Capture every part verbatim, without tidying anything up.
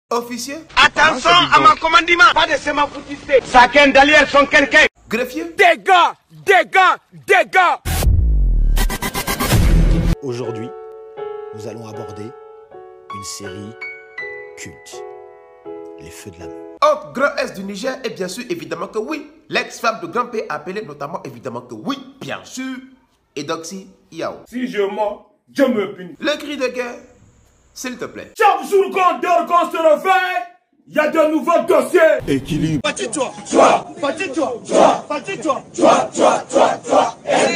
Officier. Attention à mon commandement. Pas de sémafoutiste. Chacun derrière son quelqu'un. Greffier. Dégâts, dégâts, dégâts. Aujourd'hui, nous allons aborder une série culte. Les feux de l'amour. Autre grand S du Niger, et bien sûr, évidemment que oui. L'ex-femme de Grand P appelée notamment, évidemment que oui, bien sûr. Edoxy Yao. Si je mens, je me punis. Le cri de guerre, s'il te plaît. Chaque jour qu'on dort, qu'on se réveille, il y a de nouveaux dossiers. Équilibre. Bâtis-toi, toi, bâtis-toi, toi, bâtis-toi, toi, toi, toi, toi.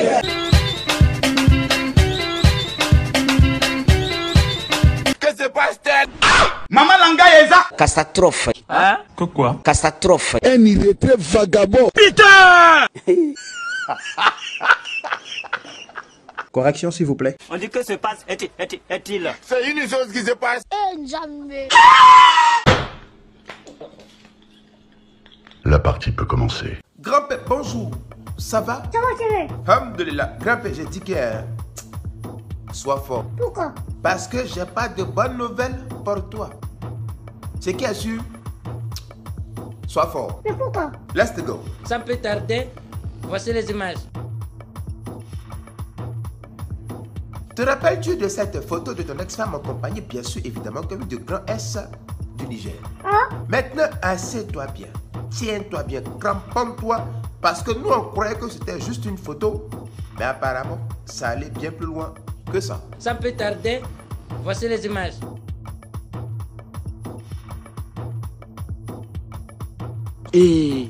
Que se passe-t-il? Maman Langa Yeza. Catastrophe. Hein? Que quoi? Catastrophe. Un irrété vagabond. Putain! Correction, s'il vous plaît. On dit que se passe est-il? Est-il? C'est une chose qui se passe. La partie peut commencer. Grand P, bonjour. Ça va? Ça va, chérie? Alhamdulillah. Grand P, j'ai dit que... Sois fort. Pourquoi? Parce que j'ai pas de bonnes nouvelles pour toi. C'est qui est sûr? Sois fort. Mais pourquoi? Let's go. Sans plus tarder, voici les images. Te rappelles-tu de cette photo de ton ex-femme en compagnie, bien sûr, évidemment, que de grand S du Niger? Hein? Maintenant, assieds-toi bien. Tiens-toi bien, cramponne-toi, parce que nous, on croyait que c'était juste une photo. Mais apparemment, ça allait bien plus loin que ça. Sans plus tarder, voici les images. Et...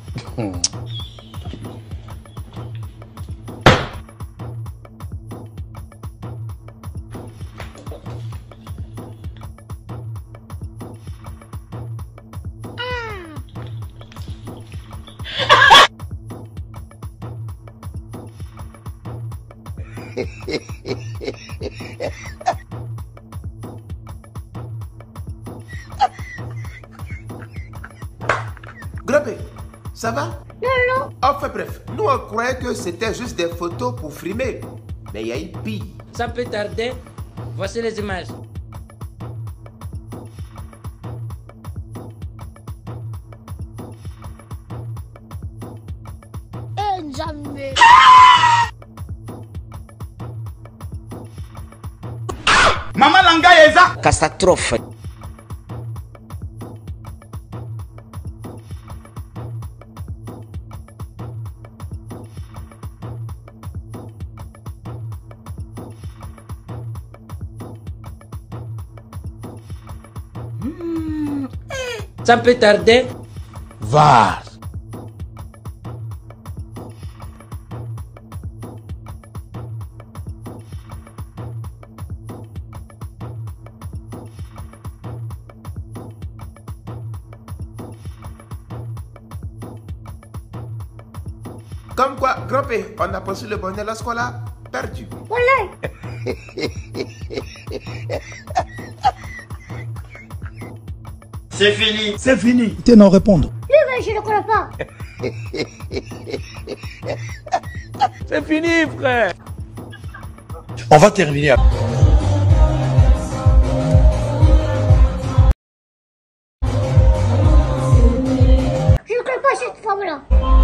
Grand P, ça va? Non, non. Enfin bref, nous on croyait que c'était juste des photos pour frimer. Mais il y a eu pire. Sans plus tarder, voici les images. Eh, jamais. Maman Langa Yeza. Catastrophe. Sans plus tarder, V A R. Comme quoi, Grand P, on a poursuivi le bonheur lorsqu'on l'a perdu. Voilà. C'est fini. C'est fini. T'es non répondre. Lui, mais je ne connais pas. C'est fini, frère. On va terminer. Je ne connais pas cette femme-là.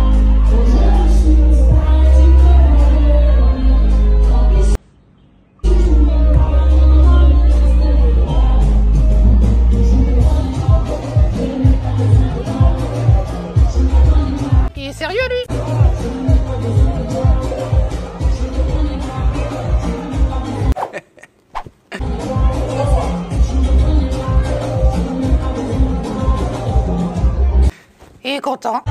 Il est sérieux, lui? Il est content.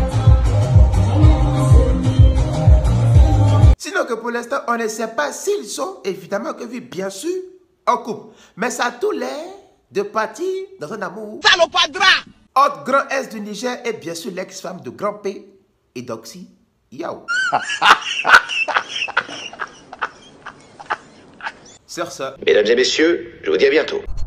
Sinon que pour l'instant, on ne sait pas s'ils sont, évidemment que oui, bien sûr, en couple. Mais ça a tout l'air de partir dans un amour. Salopadra. Autre grand S du Niger est bien sûr l'ex-femme de Grand P, Edoxy Yao. Sur ça. Mesdames et messieurs, je vous dis à bientôt.